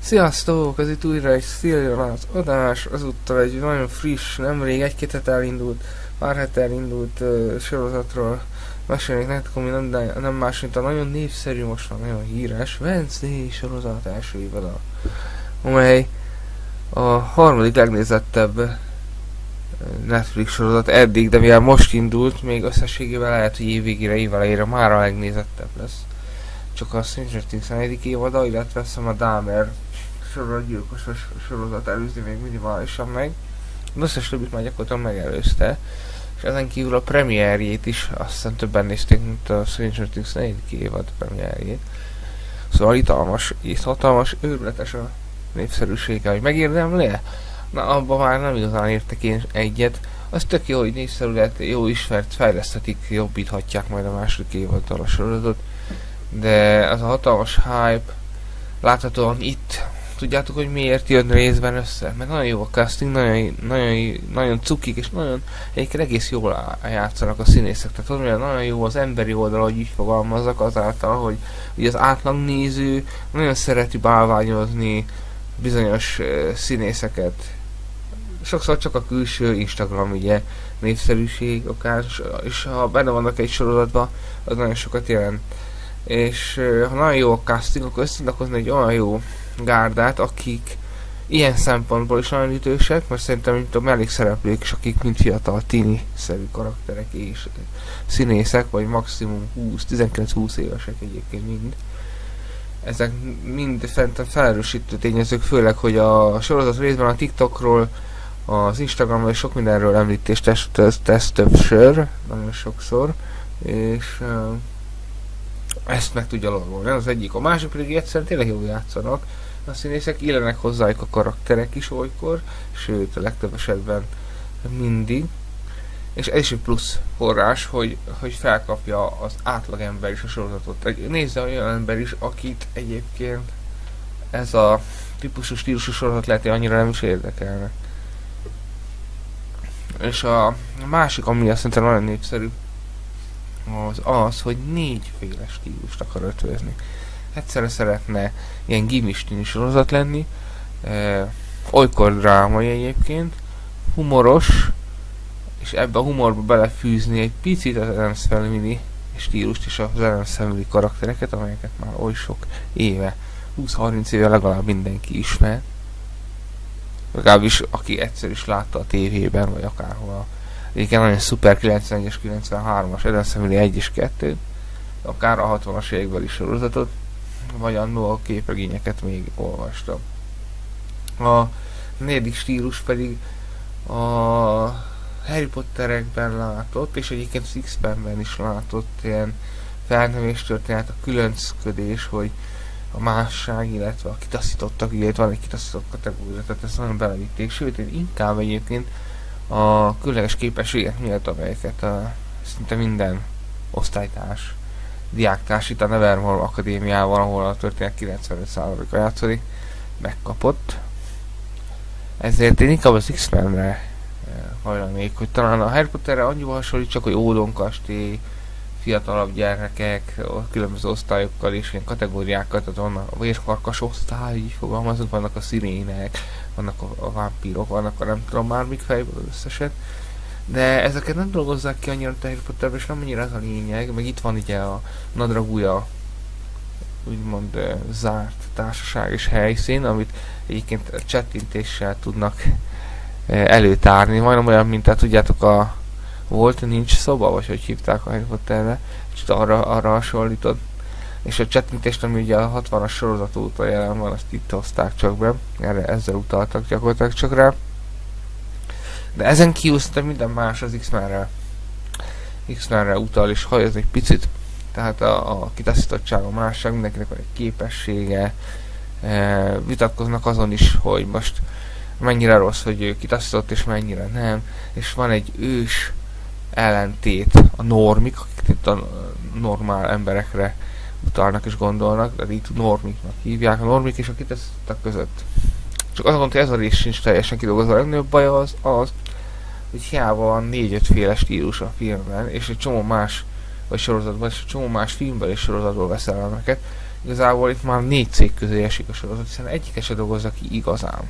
Sziasztok! Ez itt újra egy Sziljonát adás, azúttal egy nagyon friss, nemrég egy-két hete elindult, pár hete elindult sorozatról mesélnék nektek, ami nem más, mint a nagyon népszerű, most már nagyon híres Wednesday sorozat első évada, amely a harmadik legnézettebb Netflix sorozat eddig, de mivel most indult, még összességében lehet, hogy évvégére, évelejére már a legnézettebb lesz. Csak a Stranger Things 4. évada, illetve a Dahmer sorozatgyilkos sorozat előzi még minimálisan meg. Az összes többit már gyakorlatilag megelőzte. És ezen kívül a premierjét is azt hiszem többen nézték, mint a Stranger Things 4. évad premierjét. Szóval itt hatalmas, őrületes a népszerűsége, hogy megérdemli-e? Na, abban már nem igazán értek én egyet. Az tök jó, hogy népszerű lett, jó ismert, fejleszthetik, jobbíthatják majd a második évaddal a sorozatot. De az a hatalmas hype láthatóan itt. Tudjátok, hogy miért jön részben össze? Mert nagyon jó a casting, nagyon cukik, és nagyon egyébként egész jól játszanak a színészek. Tehát olyan nagyon jó az emberi oldal, hogy így fogalmazzak, azáltal, hogy az átlag néző nagyon szereti bálványozni bizonyos színészeket. Sokszor csak a külső Instagram ugye népszerűség akár, és ha benne vannak egy sorozatban, az nagyon sokat jelent. És ha nagyon jó a casting, akkor össze hozni egy olyan jó gárdát, akik ilyen szempontból is nagyon ütősek, mert szerintem mint a mellékszereplők is, akik mind fiatal tini-szerű karakterek és színészek, vagy maximum 19-20 évesek egyébként mind. Ezek mind felerősítő tényezők, főleg, hogy a sorozat részben a TikTokról, az Instagramról és sok mindenről említést tesz többször, nagyon sokszor, és ezt meg tudja lovagolni, az egyik. A másik pedig egyszerűen tényleg jól játszanak a színészek, illenek hozzájuk a karakterek is olykor, sőt a legtöbb esetben mindig. És ez is egy plusz forrás, hogy felkapja az átlagember is a sorozatot. Nézze olyan ember is, akit egyébként ez a típusú stílusú sorozat lehet, hogy annyira nem is érdekelne. És a másik, ami azt szerintem nagyon népszerű, az, hogy 4 féle stílust akar ötvözni. Egyszerre szeretne ilyen gimistini sorozat lenni, olykor drámai egyébként, humoros, és ebbe a humorba belefűzni egy picit az Addams Family stílust és az Addams Family karaktereket, amelyeket már oly sok éve, 20-30 éve legalább mindenki ismer. Legalábbis aki egyszer is látta a tévében, vagy akárhol. Igen, nagyon szuper 91-es, 93-as Addams Family 1 és 2, akár a 60-as évekből is sorozatot, vagy annól a képregényeket még olvastam. A 4. stílus pedig a Harry Potterekben látott, és egyébként az X-Menben is látott ilyen felnövés történet, a különcködés, hogy a másság, illetve a kitaszítottak, illetve van egy kitaszított kategória, tehát ezt nagyon belevitték, sőt, én inkább egyébként a különleges képességek miatt, amelyeket szinte minden osztálytárs, diáktárs itt a Nevermore Akadémiával, ahol a történet 95%-a játszódik, megkapott. Ezért én inkább az X-Menre hajlanék, hogy talán a Harry Potterre annyival hasonlít, csak hogy ódonkastély, fiatalabb gyermekek, különböző osztályokkal és ilyen kategóriákkal, tehát vannak a vérfarkas osztály, így fogalmazunk, vannak a szirének, vannak a vámpírok, vannak a nem tudom már mik fejből az összeset, de ezeket nem dolgozzák ki annyira a Harry Potterben, és nem annyira ez a lényeg, meg itt van ugye a Nadragúja, úgymond zárt társaság és helyszín, amit egyébként csettintéssel tudnak előtárni, majdnem olyan, mint tehát tudjátok nincs szoba, vagy hogy hívták a Harry Potterre, és arra hasonlított. És a csettintést, ami ugye a 60-as sorozat óta jelen van, azt itt hozták csak be, ezzel utaltak gyakorlatilag csak rá. De ezen kívül szerintem minden más az X-Menre utal, és hajaz egy picit. Tehát a kitaszítottság, a másság, mindenkinek van egy képessége. Vitatkoznak azon is, hogy most mennyire rossz, hogy ő kitaszított, és mennyire nem. És van egy ős ellentét, a normik, akik itt a normál emberekre utalnak és gondolnak, de itt normiknak hívják, a normik és a kitaszítottak között. Csak azt mondta, hogy ez a rész sincs teljesen kidolgozva. A legnagyobb baj az, hogy hiába van 4-5 féle stílus a filmben, és egy csomó más, vagy sorozatban, és egy csomó más filmben és sorozatból vesz elemeket, igazából itt már 4 cég közé esik a sorozat, hiszen egyik se dolgozza ki igazán.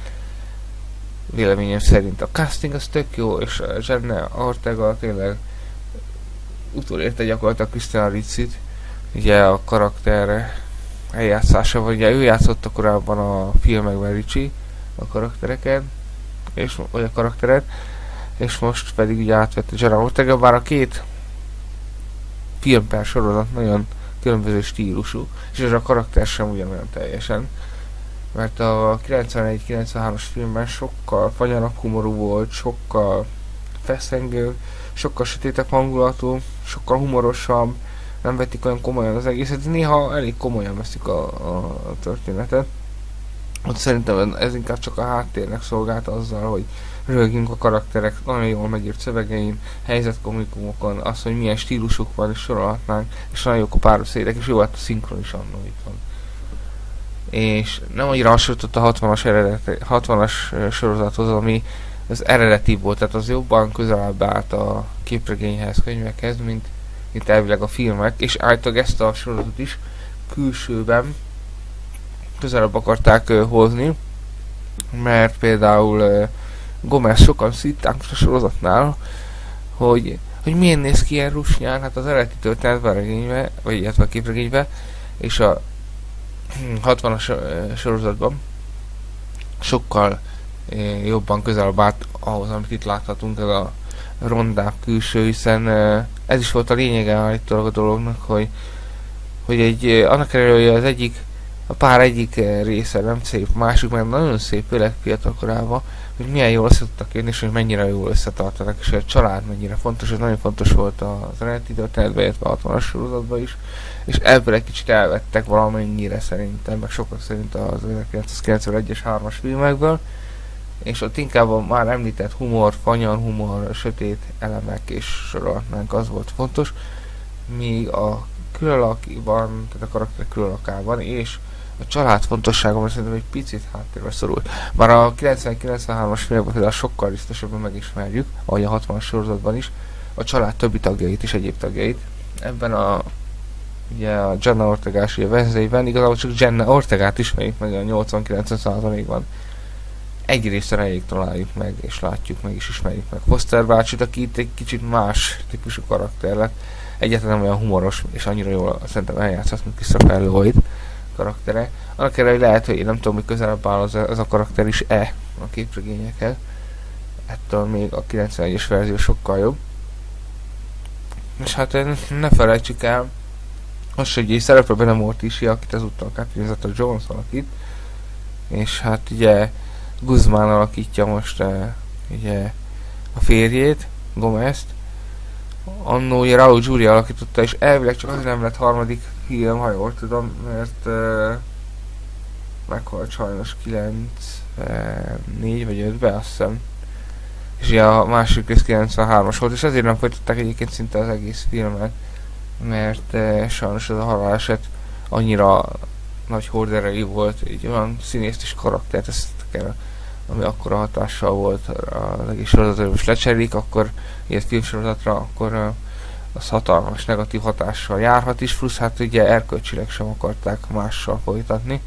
Véleményem szerint a casting az tök jó, és Jenna Ortega tényleg utolérte gyakorlatilag Christina Ritzit, ugye a karakter eljátszása, vagy ugye ő játszotta korábban a filmekben Richie a karaktereket, vagy a karakteret, és most pedig ugye átvette Jenna Ortega, bár a két film per sorozat nagyon különböző stílusú, és ez a karakter sem ugyanolyan teljesen, mert a 91-93-as filmben sokkal fanyarabb humorú volt, sokkal feszengő, sokkal sötétebb hangulatú, sokkal humorosabb, nem vetik olyan komolyan az egészet, néha elég komolyan veszik a történetet. Ott szerintem ez inkább csak a háttérnek szolgált azzal, hogy röhögjünk a karakterek nagyon jól megírt szövegein, helyzetkomikumokon, az, hogy milyen stílusuk van, és sorolhatnánk, és nagyon jók a párbeszédek, és jó hát a szinkron is annó itt van. És nem annyira hasonlított a 60-as sorozathoz, ami az eredeti volt, tehát az jobban közelebb állt a képregényhez, könyvekhez, mint elvileg a filmek, és állítólag ezt a sorozatot is külsőben közelebb akarták hozni, mert például Gomez sokan szitták a sorozatnál, hogy milyen néz ki ilyen rusnyán, hát az eredeti történetben regénybe, vagy illetve a képregénybe, és a 60-as sorozatban sokkal jobban közelebb állt ahhoz, amit itt láthatunk, ez a rondább külső, hiszen ez is volt a lényege állítólag a dolognak, hogy annak ellenére, hogy a pár egyik része nem szép, másik meg nagyon szép, főleg fiatal korában, hogy milyen jól össze tudtak jönni, és hogy mennyire jól összetartanak, és hogy a család mennyire fontos, ez nagyon fontos volt az eredeti történetben, illetve a 60-as sorozatban is, és ebből egy kicsit elvettek valamennyire szerintem, meg sokak szerint az 1991-es 3-as filmekből, és ott inkább a már említett humor, fanyar humor, sötét elemek és sorolhatnánk, az volt fontos, míg a külalakiban, tehát a karakter külalakában, és a család fontosságban szerintem egy picit háttérbe szorult. Már a 90-93-as filmekben például sokkal biztosabban megismerjük, ahogy a 60-as sorozatban is, a család többi tagjait és egyéb tagjait. Ebben ugye a Jenna Ortegás Wednesdayben igazából csak Jenna Ortegát ismerjük meg a 80-90%-ban. Egy részt elég találjuk meg, és látjuk meg, és ismerjük meg Foster bácsit, aki itt egy kicsit más típusú karakter lett. Egyáltalán nem olyan humoros, és annyira jól szerintem eljátszhat, mint Christopher Lloyd karaktere. Annak ellenére, hogy lehet, hogy én nem tudom, hogy közelebb áll az a karakter is a képregényekhez. Ettől még a 91-es verzió sokkal jobb. És hát ne felejtsük el, most, hogy egy szerepel benne Morticia, akit ezúttal Catherine Zeta-Jones alakít, és hát ugye Guzmán alakítja most ugye a férjét, Gomezt. Annó ugye Raúl Julia alakította, és elvileg csak azért nem lett harmadik film, ha jól tudom, mert meghalt sajnos 94 vagy 5-ben, azt hiszem. És ugye a másik rész 93-as volt, és ezért nem folytatták egyébként szinte az egész filmet, mert sajnos ez a haláleset annyira nagy horderejű volt, egy olyan színészt és karaktert, ezt kell, ami akkora hatással volt az egész sorozatra, és lecserélik, akkor ilyet filmsorozatra, akkor az hatalmas negatív hatással járhat is, plusz hát ugye erkölcsileg sem akarták mással folytatni.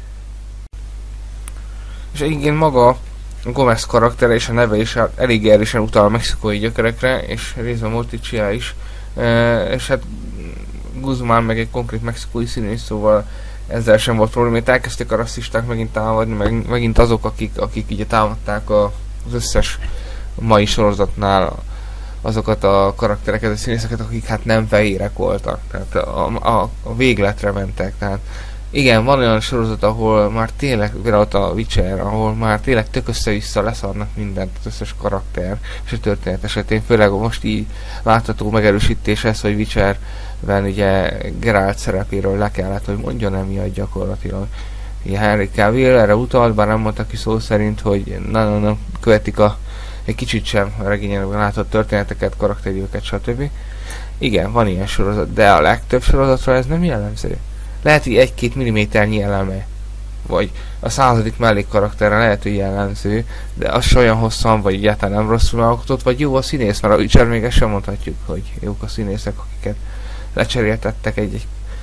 És igen, maga a Gomez karaktere és a neve is elég erősen utal a mexikói gyökerekre, és részben Morticia is, és hát Guzmán meg egy konkrét mexikói színész, szóval ezzel sem volt probléma, itt elkezdték a rasszisták megint támadni, megint azok, akik ugye támadták az összes mai sorozatnál azokat a karaktereket, a színészeket, akik hát nem fehérek voltak, tehát a végletre mentek, tehát igen, van olyan sorozat, ahol már tényleg, például a Witcher, ahol már tényleg tök össze-vissza leszarnak mindent, az összes karakter, és a történet esetén, főleg most így látható megerősítés ez, hogy Witcherben ugye Geralt szerepéről le kellett, hogy mondjon emiatt gyakorlatilag. Ugye Henry Cavill erre utalt, bár nem mondta ki szó szerint, hogy nem követik egy kicsit sem a regényekben látott történeteket, karakterjüket, stb. Igen, van ilyen sorozat, de a legtöbb sorozatra ez nem jellemző. Lehet, hogy 1-2 milliméternyi eleme, vagy a 100. mellékkarakterre lehet, hogy jellemző, de az olyan hosszan, vagy egyáltalán nem rosszul alkotott, vagy jó a színész, mert a Witcher még ezt sem mondhatjuk, hogy jók a színészek, akiket lecseréltettek egy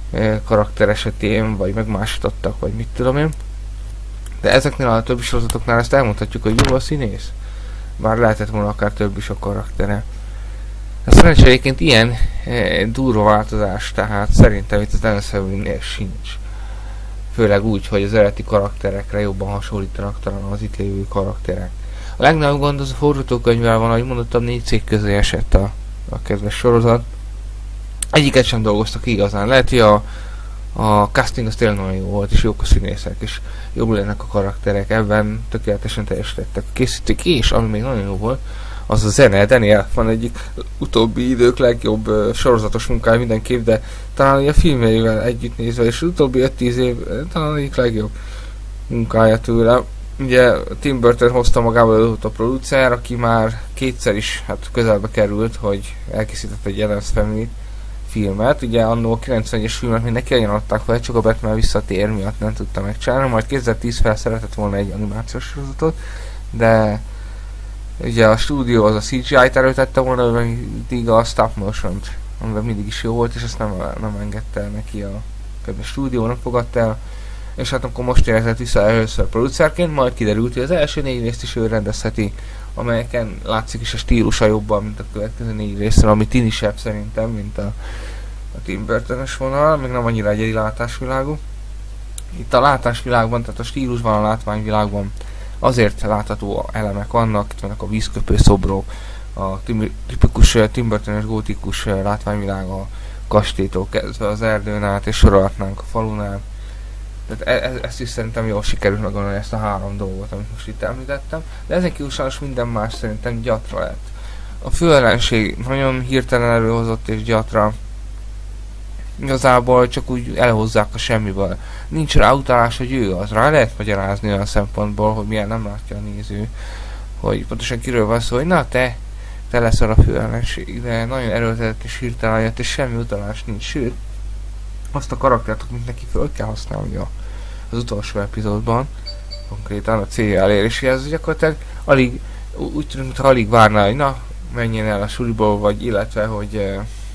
karakter esetén, vagy megmásítottak, vagy mit tudom én. De ezeknél a többi sorozatoknál ezt elmondhatjuk, hogy jó a színész. Bár lehetett volna akár több is a karaktere. Ez szerencsére egyébként ilyen durva változás, tehát szerintem itt az Dennis Hoppernél sincs. Főleg úgy, hogy az eredeti karakterekre jobban hasonlítanak talán az itt lévő karakterek. A legnagyobb gond az a forgatókönyvvel van, ahogy mondottam, 4 cég közé esett a kedves sorozat. Egyiket sem dolgoztak igazán. Lehet, hogy a casting az tényleg nagyon jó volt, és jók a színészek, és jobb lennek a karakterek, ebben tökéletesen teljesítettek a készítők, és ami még nagyon jó volt, az a zene. Daniel van egyik utóbbi idők legjobb sorozatos munkája mindenképp, de talán a filmjeivel együtt nézve, és az utóbbi 5-10 év talán egyik legjobb munkája tőle. Ugye Tim Burton hozta magával a producer, aki már kétszer is közelbe került, hogy elkészített egy Addams Family filmet. Ugye annó a 91-es filmet még neki ajánlották fel, csak a Batman visszatér miatt nem tudta megcsinálni, majd 2010 fel szeretett volna egy animációs sorozatot, de ugye a stúdió az a CGI-t erőtette volna, mindig a stop motion-t, amiben mindig is jó volt, és ezt nem engedte neki a stúdió, nem fogadta el. És hát akkor most érkezett vissza először producerként, majd kiderült, hogy az első 4 részt is ő rendezheti, amelyeken látszik is a stílusa jobban, mint a következő 4 részről, ami tinisebb szerintem, mint a Tim Burton-es vonal, még nem annyira egyedi látásvilágú. Itt a látásvilágban, tehát a stílusban, a látványvilágban azért látható elemek vannak, itt vannak a vízköpő szobrok, a tipikus Tim Burton-es gótikus látványvilág, a kastélytól kezdve az erdőn át, és sorolhatnánk a falunál. Tehát ezt is szerintem jól sikerült megoldani, ezt a 3 dolgot, amit most itt említettem. De ezen kívül sajnos minden más szerintem gyatra lett. A főellenség nagyon hirtelen előhozott és gyatra. Igazából csak úgy elhozzák a semmiből. Nincs rá utalás, hogy ő az. Rá lehet magyarázni olyan szempontból, hogy milyen nem látja a néző. Hogy pontosan kiről van szó, hogy na te leszel a főellenség. De nagyon erőltetett és hirtelen jött, és semmi utalás nincs. Sőt, azt a karaktert, amit neki föl kell használni az utolsó epizódban, konkrétan a célja eléréséhez, gyakorlatilag úgy tűnik, mintha alig várná, hogy na, menjen el a suliból, vagy illetve, hogy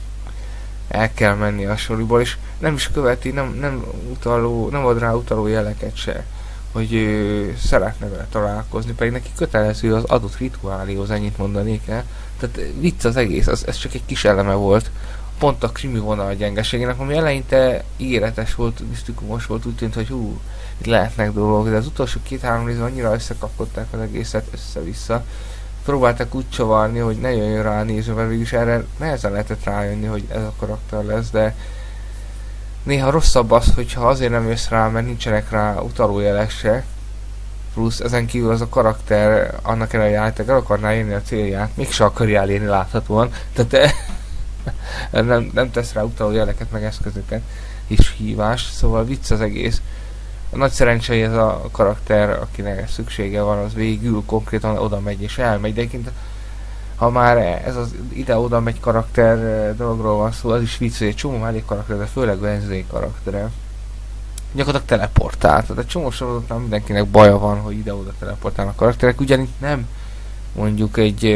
el kell menni a suliból, és nem is követi, nem ad rá utaló jeleket se, hogy szeretne vele találkozni, pedig neki kötelező az adott rituáléhoz, ennyit mondanék el. Tehát vicc az egész, ez csak egy kis eleme volt. Pont a krimi vonal a gyengeségének, ami eleinte ígéretes volt, misztikumos volt, úgy tűnt, hogy itt lehetnek dolgok, de az utolsó 2-3 részben annyira összekapkodták az egészet össze-vissza. Próbáltak úgy csavarni, hogy ne jöjjön rá a néző, mert végülis erre nehezen lehetett rájönni, hogy ez a karakter lesz, de néha rosszabb az, hogyha azért nem jössz rá, mert nincsenek rá utalójelek se, plusz ezen kívül az a karakter annak ellenére, hogy el akarná érni a célját, mégse akarja elérni láthatóan, tehát nem tesz rá utaló jeleket meg eszközöket és hívást, szóval vicc az egész. A nagy szerencse, hogy ez a karakter, akinek szüksége van, az végül konkrétan oda megy és elmegy, de egyébként ha már ez az ide-oda megy karakter dologról van szó, az is vicc, hogy egy csomó mellék karakter, de főleg Wednesday karaktere gyakorlatilag teleportál, tehát egy csomó sorozatnál mindenkinek baja van, hogy ide-oda teleportálnak karakterek, ugyanitt nem mondjuk egy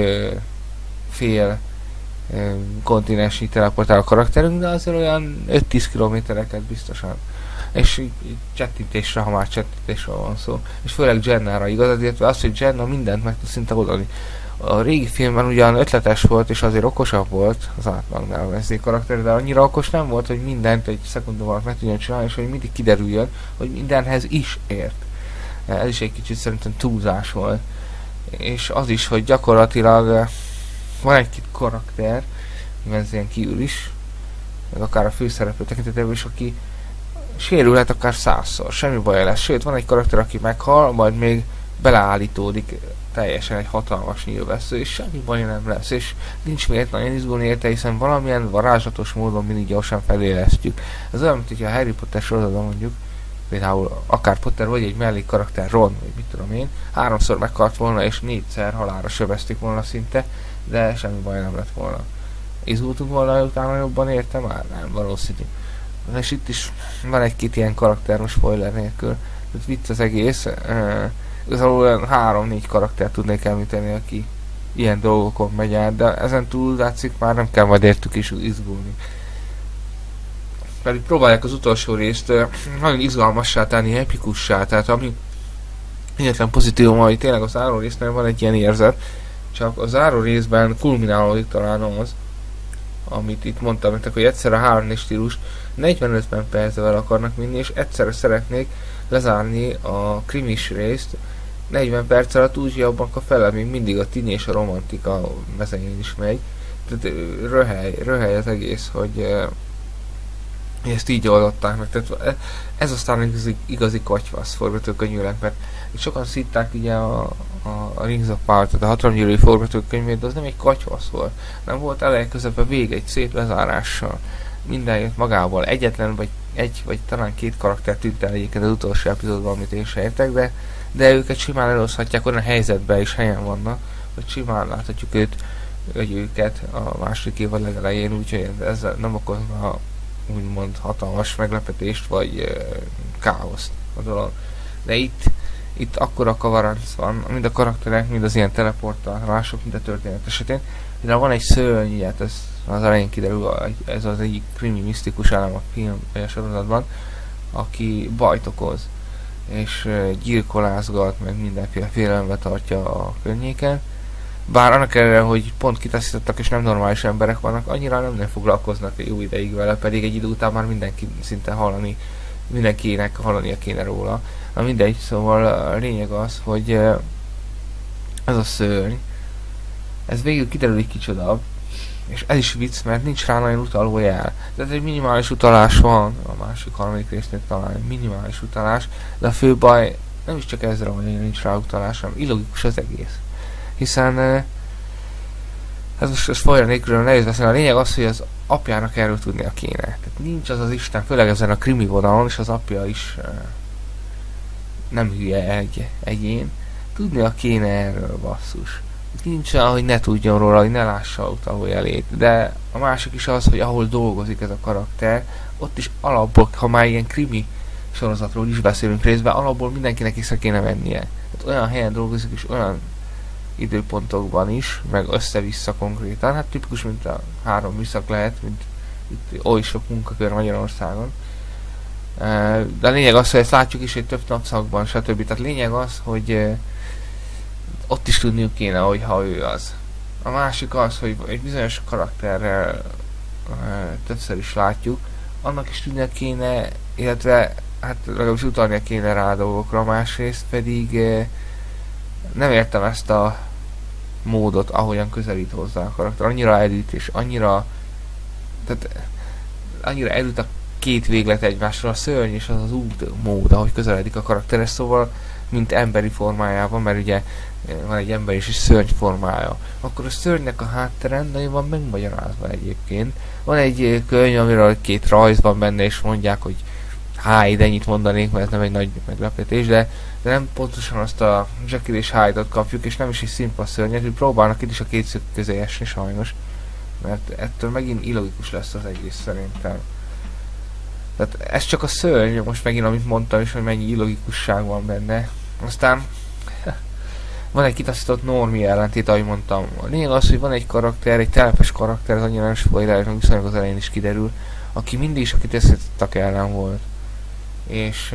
fél kontinensnyi teleportál a karakterünk, de azért olyan 5-10 kilométereket biztosan. És így csettintésre, ha már csettintésről van szó. És főleg Jennára igaz, illetve az, hogy Jenna mindent meg tud szinte oldani. A régi filmben ugyan ötletes volt, és azért okosabb volt az átlagnál a Wednesday karakter, de annyira okos nem volt, hogy mindent egy szekundum alatt meg tudjon csinálni, és hogy mindig kiderüljön, hogy mindenhez is ért. Ez is egy kicsit szerintem túlzás volt. És az is, hogy gyakorlatilag van egy-két karakter, Wednesdayen kívül is, meg akár a főszereplő tekintetében is, aki sérülhet akár 100-szor, semmi baj lesz. Sőt, van egy karakter, aki meghal, majd még beleállítódik teljesen egy hatalmas nyílvessző, és semmi baj nem lesz, és nincs miért nagyon izgulni érte, hiszen valamilyen varázslatos módon mindig gyorsan felélesztjük. Ez olyan, mint hogyha a Harry Potter sorozatban mondjuk, például akár Potter vagy egy mellék karakter, Ron, vagy mit tudom én, 3-szor meghalt volna, és 4-szer halálra sebezték volna szinte, de semmi baj nem lett volna. Izgultunk volna utána jobban érte már? Nem, valószínű. És itt is van egy-két ilyen karakter, most spoiler nélkül. Tehát vicc az egész. Igazából 3-4 karakter tudnék említeni, aki ilyen dolgokon megy át, de ezen túl látszik már nem kell majd értük is izgulni. pedig próbálják az utolsó részt nagyon izgalmassá tenni, epikussá, tehát ami egyetlen pozitívum, hogy tényleg a záró résznél van egy ilyen érzet, csak a záró részben kulminálódik talán az, amit itt mondtam nektek, hogy egyszer a 3D stílus 45 percvel akarnak vinni, és egyszerre szeretnék lezárni a krimis részt 40 perc alatt, úgy abban a fele még mindig a tini és a romantika mezején is megy. Tehát röhely az egész, hogy ezt így oldották meg. Tehát ez aztán igazi katyvasz forgatókönyvűleg, mert sokan szitták ugye a Rings of Power, tehát a Hatalomgyűrűi forgatókönyvét, de az nem egy katyvasz volt. Nem volt eleje, közepe, vége, egy szép lezárással. Minden jött magával. Egyetlen vagy egy vagy talán két karakter tűnt el egyébként az utolsó epizódban, amit én sem értek, de őket simán elhozhatják, olyan helyzetben is helyen vannak, hogy simán láthatjuk őket a második évad legelején, úgyhogy ezzel nem okozna úgymond hatalmas meglepetést vagy káoszt a dolog. De itt akkora kavaranc van, mind a karakterek, mind az ilyen teleportálások, mind a történet esetén. De van egy szörny, hát ez az elején kiderül, ez az egyik krimi misztikus elem a film vagy a sorozatban, aki bajt okoz, és gyilkolázgat, meg mindenféle félelembe tartja a környéken. Bár annak ellenére, hogy pont kitaszítottak és nem normális emberek vannak, annyira nem foglalkoznak jó ideig vele, pedig egy idő után már mindenki szinte mindenkinek hallania kéne róla. Na mindegy, szóval a lényeg az, hogy ez a szörny, ez végül kiderül, hogy kicsoda, és ez is vicc, mert nincs rá nagyon utaló jel. Tehát egy minimális utalás van, a másik harmadik résznél talán egy minimális utalás, de a fő baj nem is csak ezzel, hogy nincs rá utalás, hanem illogikus az egész. Hiszen ez most folyam nélkül nehéz beszélni. A lényeg az, hogy az apjának erről tudnia kéne. Tehát nincs az az Isten, főleg ezen a krimi vonalon, és az apja is nem hülye egyén. Tudnia kéne erről, basszus. Nincs olyan, hogy ne tudjon róla, hogy ne lássa utaló jelét. De a másik is az, hogy ahol dolgozik ez a karakter, ott is alapból, ha már ilyen krimi sorozatról is beszélünk részben, alapból mindenkinek észre kéne vennie. Tehát olyan helyen dolgozik, és olyan időpontokban is, meg össze-vissza konkrétan, hát tipikus, mint a 3 műszak lehet, mint itt oly sok munkakör Magyarországon. De a lényeg az, hogy ezt látjuk is, hogy több napszakban, stb. Tehát lényeg az, hogy ott is tudniuk kéne, hogy ha ő az. A másik az, hogy egy bizonyos karakterrel többször is látjuk, annak is tudnia kéne, illetve hát legalábbis utalnia kéne rá a dolgokra, másrészt pedig nem értem ezt a módot, ahogyan közelít hozzá a karakter. Annyira elüt, és annyira elüt a két véglet egymásra, a szörny és az út mód, ahogy közeledik a karakter, szóval mint emberi formájában, mert ugye van egy ember és szörny formája. Akkor a szörnynek a hátteren nagyon van megmagyarázva egyébként. Van egy könyv, amiről 2 rajz van benne, és mondják, hogy Hyde, ennyit mondanék, mert ez nem egy nagy meglepetés, de nem pontosan azt a Jekyll és Hyde-ot kapjuk, és nem is egy szimpla szörnyet, hogy próbálnak itt is a két szög közé esni sajnos, mert ettől megint illogikus lesz az egész szerintem. Tehát ez csak a szörny, most megint amit mondtam is, hogy mennyi illogikusság van benne. Aztán van egy kitaszított normi ellentét, ahogy mondtam. A lényeg az, hogy van egy karakter, egy telepes karakter, az annyira nem spoiler, meg viszonylag az elején is kiderül, aki mindig is a kitaszítottak ellen volt. És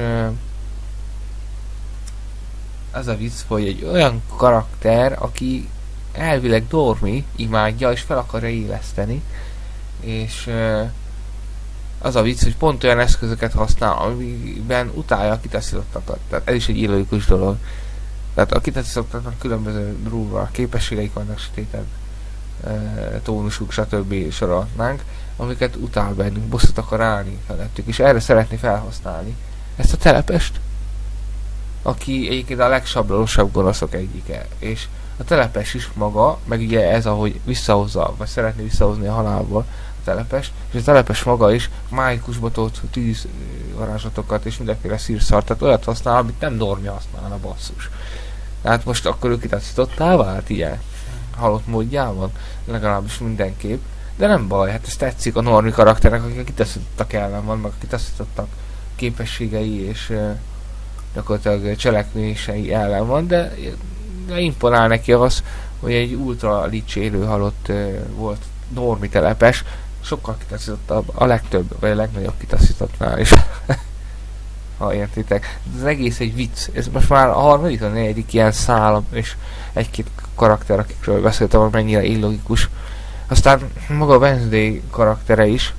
ez a vicc, hogy egy olyan karakter, aki elvileg Dormi imádja, és fel akarja éleszteni, és az a vicc, hogy pont olyan eszközöket használ, amiben utálja a kitaszítottakat. Tehát ez is egy illogikus dolog. Tehát a kitaszítottaknak különböző durva képességeik vannak, sötétebb tónusuk, stb. Sorolhatnánk, amiket utál bennünk, bosszút akar állni felettük, és erre szeretné felhasználni ezt a telepest, aki egyébként a legsablonosabb gonoszok egyike, és a telepes is maga, meg ugye ez, ahogy visszahozza, vagy szeretné visszahozni a halálból a telepest, és a telepes maga is mágikus botot, tűz varázslatokat és mindenféle szírszart, tehát olyat használ, amit nem Dormi használna, basszus. Tehát most akkor ő kitaszítottá vált ilyen halott módjában, legalábbis mindenképp, de nem baj, hát ez tetszik a Normi karakternek, akik a kitaszítottak ellen van, meg a kitaszítottak képességei és gyakorlatilag cselekvései ellen van, de imponál neki az, hogy egy ultra lich élő halott volt Normi telepes, sokkal kitaszítottabb, a legtöbb, vagy a legnagyobb kitaszítottnál is. Ha értitek. Az egész egy vicc. Ez most már a harmadik, a negyedik ilyen szál, és egy-két karakter, akikről beszéltem, hogy mennyire illogikus. Aztán maga a Wednesday karaktere is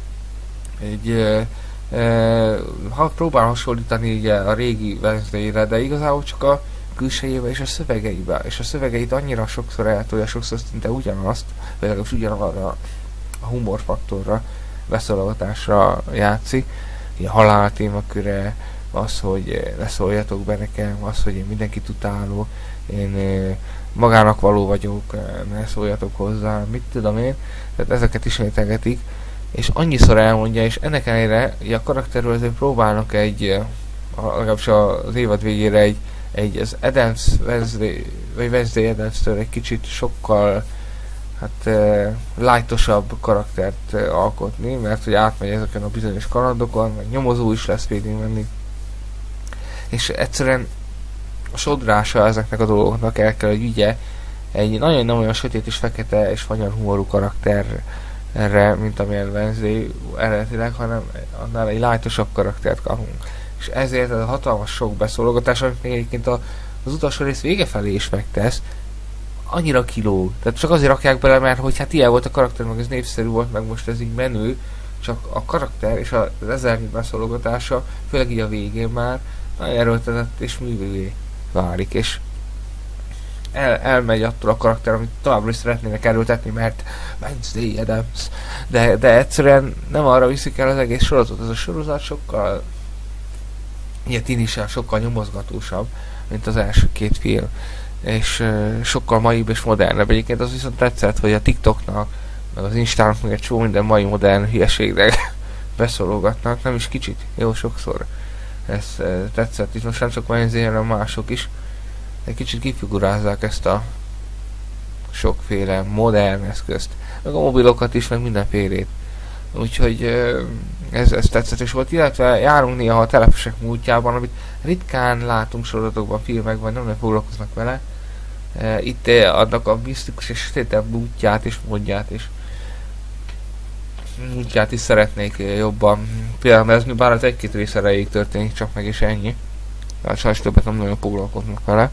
ha próbál hasonlítani ugye a régi Wednesday-re, de igazából csak a külsejével és a szövegeivel. És a szövegeit annyira sokszor eltolja, sokszor szinte ugyanazt, vagy legalábbis ugyanarra a humorfaktorra, beszólogatásra játszik. A halál témaköre, az, hogy ne szóljatok be nekem, az, hogy én mindenkit utálok, én magának való vagyok, ne szóljatok hozzá, mit tudom én. Tehát ezeket ismételgetik, és annyiszor elmondja, és ennek ellenére a karakterről azért próbálnak legalábbis az évad végére az Adams Wednesday, vagy Wednesday Adams-től egy kicsit sokkal lightosabb karaktert alkotni, mert hogy átmegy ezeken a bizonyos kalandokon, meg nyomozó is lesz végén menni. És egyszerűen a sodrása ezeknek a dolgoknak el kell, hogy vigye egy nagyon-nagyon olyan sötét és fekete és fanyar humorú karakterre, mint amilyen Wednesday eredetileg, hanem annál egy lightosabb karaktert kapunk. És ezért ez a hatalmas sok beszólogatás, amit még egyébként az utolsó rész vége felé is megtesz, annyira kilóg. Tehát csak azért rakják bele, mert hogy hát ilyen volt a karakter, meg ez népszerű volt, meg most ez így menő, csak a karakter és az ezernyi beszólogatása, főleg így a végén már nagyon erőltetett és művővé válik, és elmegy attól a karakter, amit továbbra is szeretnének erőltetni, mert Wednesday Adams, de egyszerűen nem arra viszik el az egész sorozatot. Ez a sorozat sokkal sokkal nyomozgatósabb, mint az első két film, és sokkal maibb és modernebb. Egyébként az viszont tetszett, hogy a TikToknak, meg az Instának még egy csomó minden mai modern hülyeségnek beszólogatnak, nem is kicsit, jó sokszor. Ez tetszett, itt most nem csak Wednesday, hanem mások is. Egy kicsit kifigurázzák ezt a sokféle modern eszközt, meg a mobilokat is, meg mindenfélét. Úgyhogy ez tetszetős volt, illetve járunk néha a telepesek múltjában, amit ritkán látunk sorozatokban, filmekben, nem foglalkoznak vele. Itt adnak a misztikus és sötétebb múltját és módját és múltját is szeretnék jobban. Például ez bár az egy-két rész erejéig történik, csak meg is ennyi. Tehát sajnos többet nem nagyon foglalkoznak vele.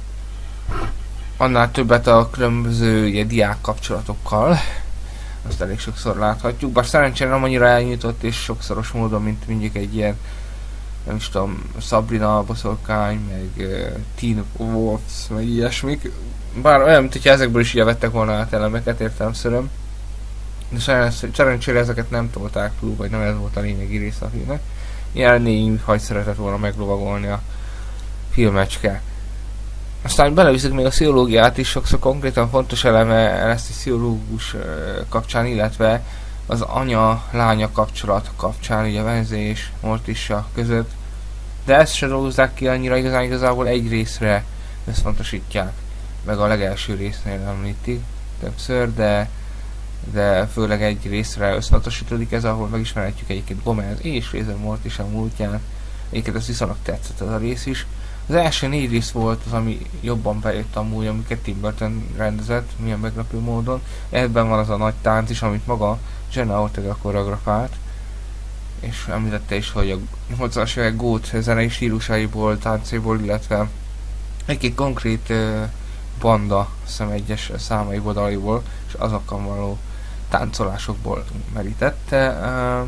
Annál többet a különböző diák kapcsolatokkal. Azt elég sokszor láthatjuk, bár szerencsére nem annyira elnyújtott és sokszoros módon, mint mondjuk egy ilyen, nem is tudom, Sabrina boszorkány, meg Teen Wolves, meg ilyesmik. Bár olyan, mint hogyha ezekből is vettek volna át elemeket értelemszerűen. De szerencsére ezeket nem tolták túl, vagy nem ez volt a lényegi része a filmnek. Ilyen négy hagy szeretett volna meglovagolni a filmecske. Aztán beleviszik még a pszichológiát is, sokszor konkrétan fontos eleme lesz egy pszichológus kapcsán, illetve az anya-lánya kapcsolat kapcsán, ugye Wednesday és Morticia között. De ezt se dolgozzák ki annyira, igazából egy részre összpontosítják, meg a legelső résznél említik többször, de főleg egy részre összpontosítódik ez, ahol megismerhetjük egyébként Gomez és Razor Morticia múltján. Egyébként az viszonylag tetszett az a rész is. Az első 4 rész volt az, ami jobban bejött amúgy, amiket Tim Burton rendezett, milyen meglepő módon. Ebben van az a nagy tánc is, amit maga Jenna Ortega koreografált. És említette is, hogy a 80-as évek gót zenei stílusaiból, táncaiból, illetve egy-két konkrét banda szem egyes számaiból, dalaiból, és azokkal való táncolásokból merítette.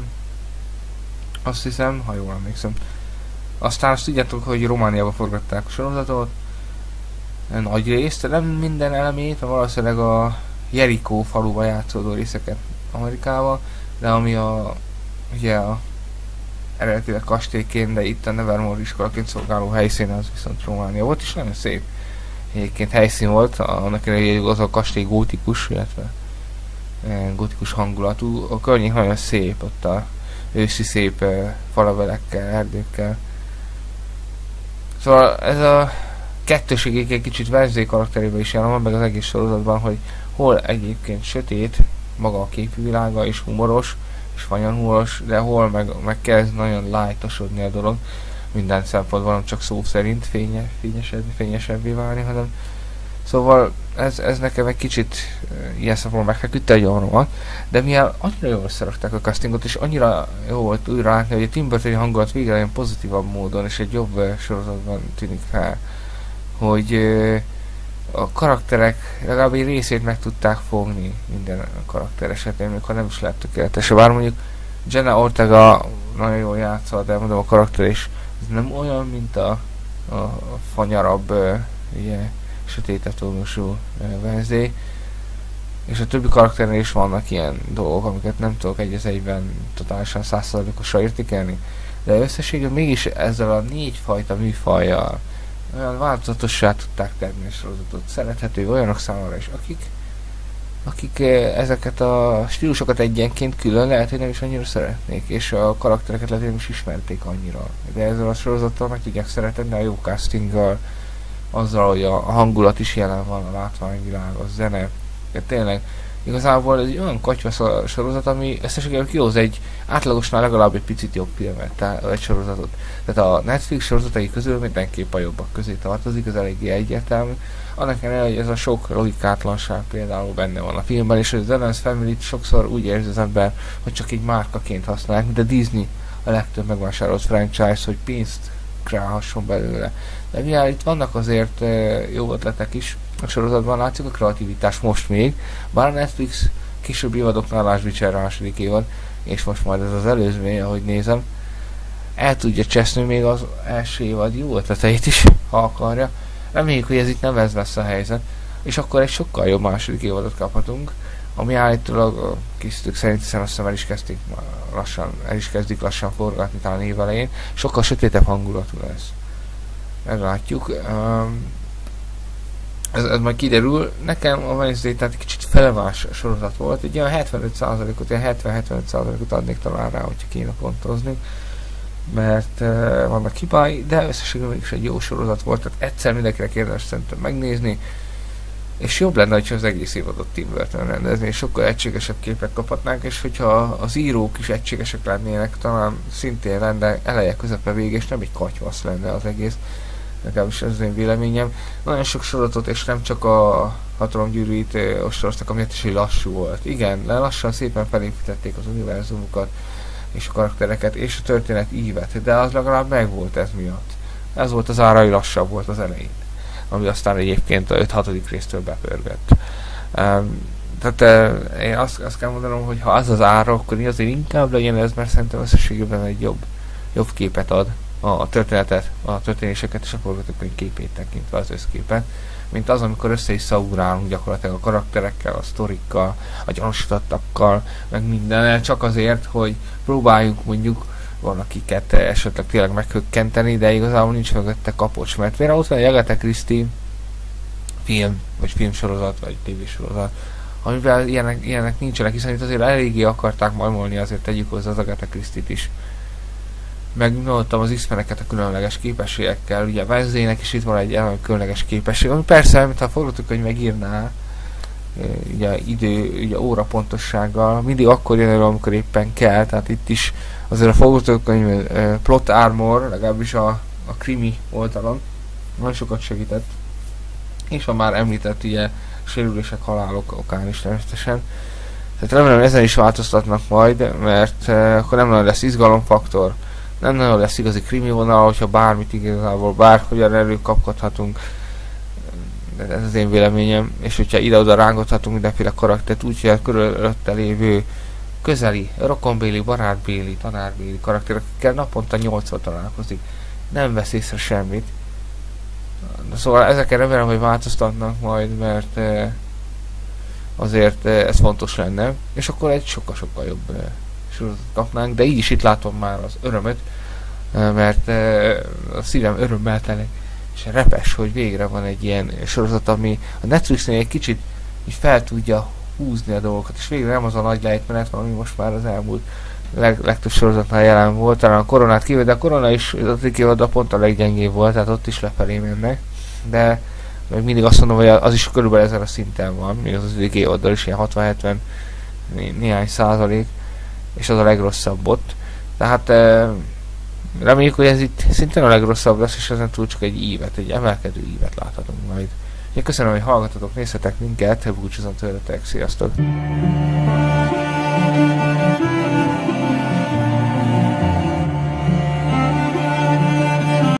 Azt hiszem, ha jól emlékszem. Aztán azt tudjátok, hogy Romániába forgatták a sorozatot. Nagy részt, nem minden elemét, valószínűleg a Jericho faluba játszódó részeket Amerikába, de ami ugye a eredetileg kastélyként, de itt a Nevermore iskolaként szolgáló helyszín, az viszont Románia volt, és nagyon szép egyébként helyszín volt, annak ellenére, hogy az a kastély gótikus, illetve gótikus hangulatú. A környék nagyon szép, ott a őszi szép falavelekkel, erdőkkel. Szóval ez a kettőség egy kicsit Wednesday karakterében is jelen van, meg az egész sorozatban, hogy hol egyébként sötét, maga a képvilága és humoros, és fanyar humoros, de hol meg kezd nagyon lightosodni a dolog. Minden szempontból nem csak szó szerint fényesebbé válni, hanem Szóval ez nekem egy kicsit ilyen szempontból megfeküdte egy orromat, de mivel annyira jól összerakták a castingot, és annyira jó volt újra látni, hogy a Tim Burton hangulat végre olyan pozitívabb módon, és egy jobb sorozatban tűnik fel, hogy a karakterek legalább egy részét meg tudták fogni minden karakter esetén, még ha nem is lett tökéletes. Bár mondjuk Jenna Ortega nagyon jól játszott, de mondom a karakter is ez nem olyan, mint a fanyarabb, ugye, sötétebb tónusú Wednesday. És a többi karakternél is vannak ilyen dolgok, amiket nem tudok egy az egyben totálisan 100%-osra értékelni. De összességében mégis ezzel a 4 fajta műfajjal olyan változatossá tudták tenni a sorozatot. Szerethető olyanok számára is, akik ezeket a stílusokat egyenként külön lehet, hogy nem is annyira szeretnék, és a karaktereket lehet, hogy nem is ismerték annyira. De ezzel a sorozattal meg tudják szeretni, a jó castinggal, azzal, hogy a hangulat is jelen van, a látványvilág, a zene. De tényleg, igazából ez egy olyan katyvasz a sorozat, ami összességében kihoz egy átlagosnál legalább egy picit jobb filmet, egy sorozatot. Tehát a Netflix sorozatai közül mindenképp a jobbak közé tartozik, az eléggé egyértelmű. Annak ellenére, hogy ez a sok logikátlanság például benne van a filmben, és az Addams Family-t sokszor úgy érzi az ember, hogy csak egy márkaként használják, mint a Disney a legtöbb megvásárolt franchise, hogy pénzt kreálhasson belőle. De mivel itt vannak azért jó ötletek is, a sorozatban látszik a kreativitás most még, bár a Netflix később évadoknál Lásd Witcher a második évad, és most majd ez az előzmény, ahogy nézem, el tudja cseszni még az első évad jó ötleteit is, ha akarja. Reméljük, hogy ez itt nem ez lesz a helyzet, és akkor egy sokkal jobb második évadot kaphatunk, ami állítólag a készítők szerint, hiszen azt hiszem el is kezdik lassan forgatni talán év elején, sokkal sötétebb hangulatú lesz. Meglátjuk. Ez majd kiderül. Nekem a Wednesday tehát egy kicsit felevás sorozat volt, egy olyan 75%-ot, ilyen 70-75%-ot adnék talán rá, hogyha kéne pontozni, mert vannak hibái, de összességében mégis egy jó sorozat volt, tehát egyszer mindenkinek érdemes szerintem megnézni, és jobb lenne, hogyha az egész évadot Tim Burton rendezni, és sokkal egységesebb képet kaphatnánk, és hogyha az írók is egységesek lennének, talán szintén lenne eleje, közepe, vége, és nem egy katyvasz lenne az egész. Legalábbis ez az én véleményem. Nagyon sok sorozatot, és nem csak a Hatalomgyűrűit ostoroztak, ami is lassú volt. Igen, lassan szépen felépítették az univerzumukat, és a karaktereket, és a történet ívet, de az legalább megvolt ez miatt. Ez volt az ára, hogy lassabb volt az elején, ami aztán egyébként a 5-6. résztől bepörgött. Tehát én azt kell mondanom, hogy ha az az ára, akkor azért inkább legyen ez, mert szerintem összességében egy jobb képet ad a történetet, a történéseket és a forgatókönyv képét tekintve, az összképet, mint az, amikor össze is szaurálunk gyakorlatilag a karakterekkel, a sztorikkal, a gyanúsítottakkal, meg mindennel, csak azért, hogy próbáljuk mondjuk valakiket esetleg tényleg meghökkenteni, de igazából nincs mögötte kapocs, mert például ott van egy Agatha Christie film, vagy filmsorozat, vagy tévésorozat, amivel ilyenek nincsenek, hiszen itt azért eléggé akarták majmolni, azért tegyük hozzá az Agatha Christie-t is. Megmondtam az X-meneket a különleges képességekkel, ugye Wednesday-nek is itt van egy különleges képesség, ami persze, mintha a forgatókönyv megírná, ugye ugye óra pontossággal, mindig akkor jön elő, amikor éppen kell, tehát itt is azért a forgatókönyv plot armor, legalábbis a krimi oldalon nagyon sokat segített, és a már említett ugye sérülések, halálok okán is természetesen. Tehát remélem ezen is változtatnak majd, mert akkor nem nagyon lesz izgalomfaktor, nem nagyon lesz igazi krimi vonal, hogyha bármit igazából bárhogyan előkapkodhatunk. Ez az én véleményem, és hogyha ide-oda rángathatunk mindenféle karaktert, úgyhogy a körülötte lévő közeli, rokonbéli, barátbéli, tanárbéli karakterekkel naponta 8-szor találkozik. Nem vesz észre semmit. Szóval ezeken remélem, hogy változtatnak majd, mert azért ez fontos lenne, és akkor egy sokkal-sokkal jobb sorozatot kapnánk, de így is itt látom már az örömöt, mert a szívem örömmel telik, és repes, hogy végre van egy ilyen sorozat, ami a Netflixnél egy kicsit így fel tudja húzni a dolgokat, és végre nem az a nagy lejtmenet van, ami most már az elmúlt legtöbb sorozatnál jelen volt, talán a Koronát kívül, de a Korona is az ötödik évadban pont a leggyengébb volt, tehát ott is lefelé mennek, de még mindig azt mondom, hogy az is körülbelül ezen a szinten van, még az ötödik évaddal is ilyen 60-70 néhány százalék, és az a legrosszabb ott. Tehát reméljük, hogy ez itt szintén a legrosszabb lesz, és ezen túl csak egy emelkedő ívet láthatunk majd. Köszönöm, hogy hallgatotok, nézhetek minket, búcsúzom tőletek, sziasztok!